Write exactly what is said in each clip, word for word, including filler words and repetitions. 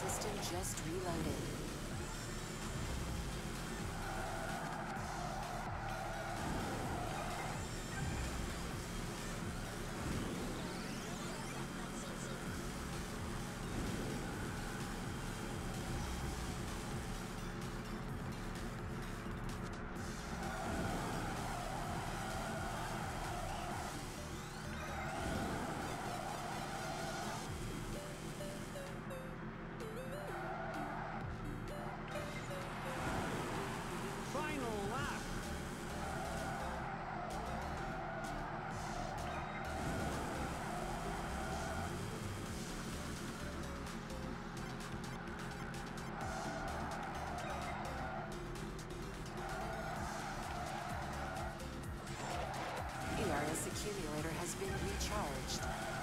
system just reloaded. E R S accumulator has been recharged.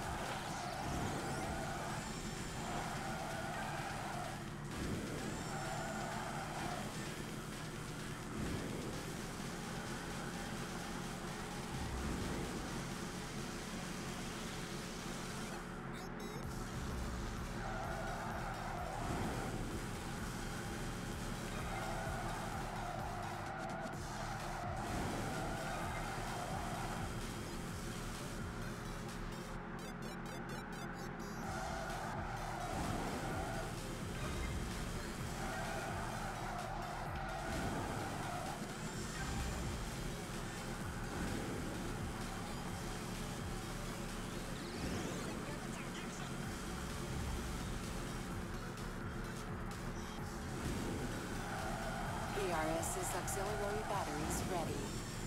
E R S's auxiliary batteries ready.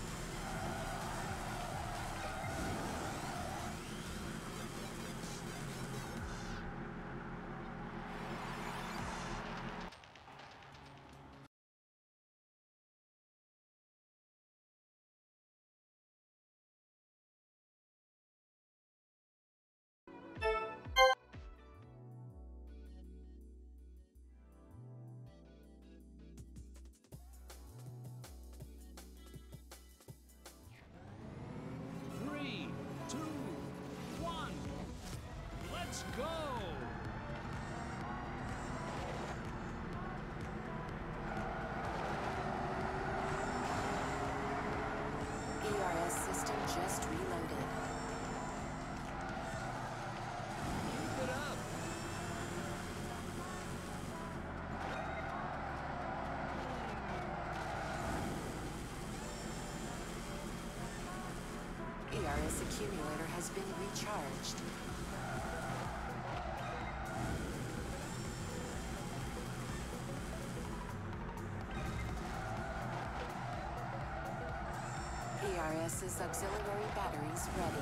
Three, two, one, let's go! E R S system just reloaded. Keep it up! E R S accumulator has been recharged. E R S's auxiliary batteries ready.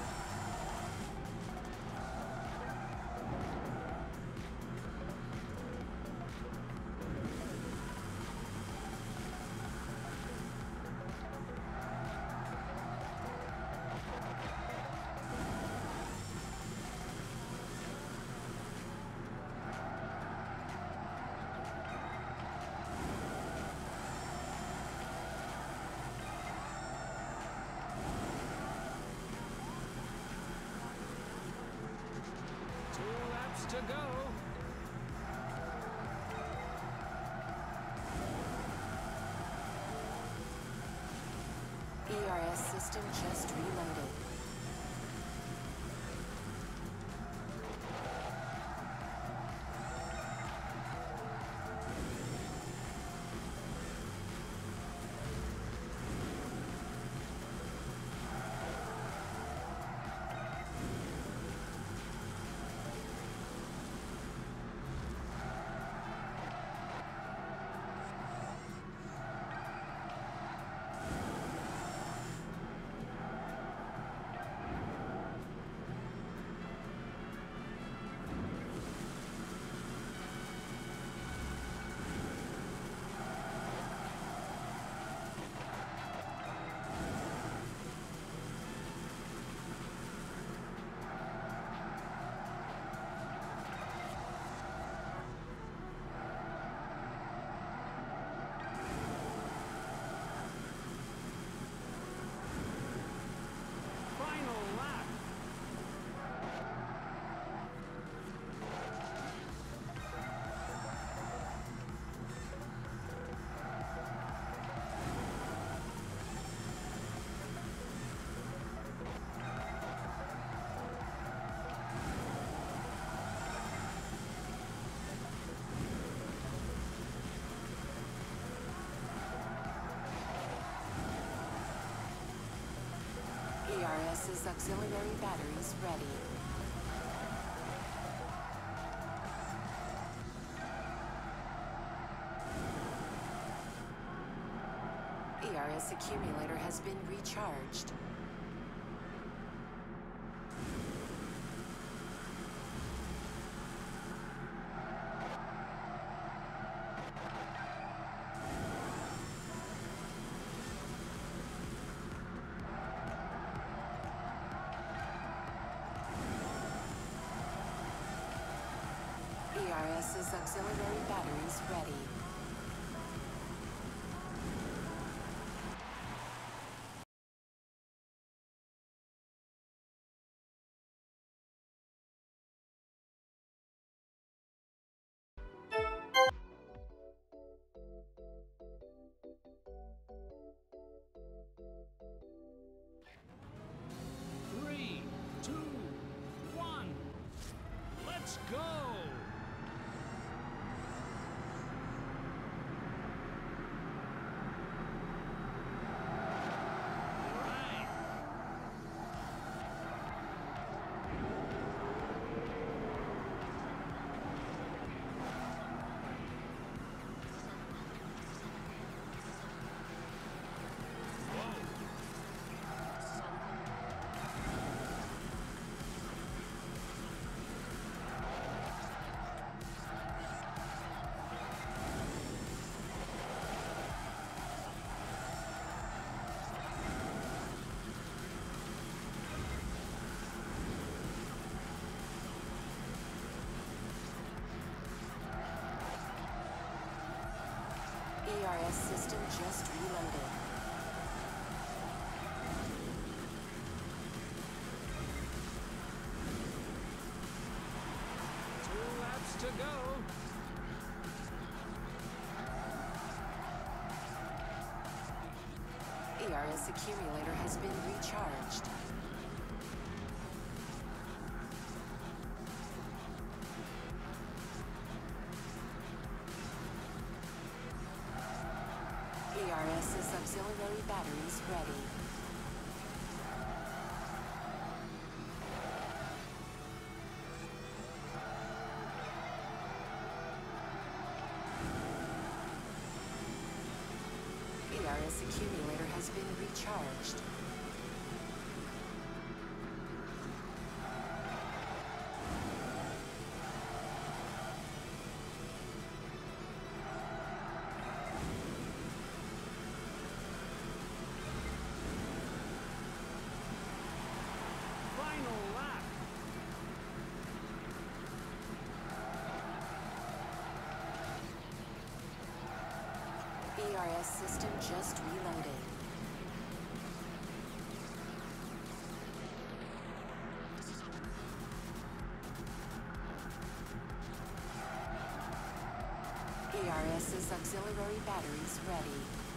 Two laps to go. E R S system just reloaded. ERS's auxiliary batteries ready. E R S accumulator has been recharged. ERS's auxiliary batteries ready. Three, two, one. Let's go! Right. E R S system just reloaded. Two laps to go. E R S accumulator has been recharged. ERS's auxiliary batteries ready. E R S accumulator has been recharged. Final lap. E R S system just reloaded. ERS's auxiliary batteries ready.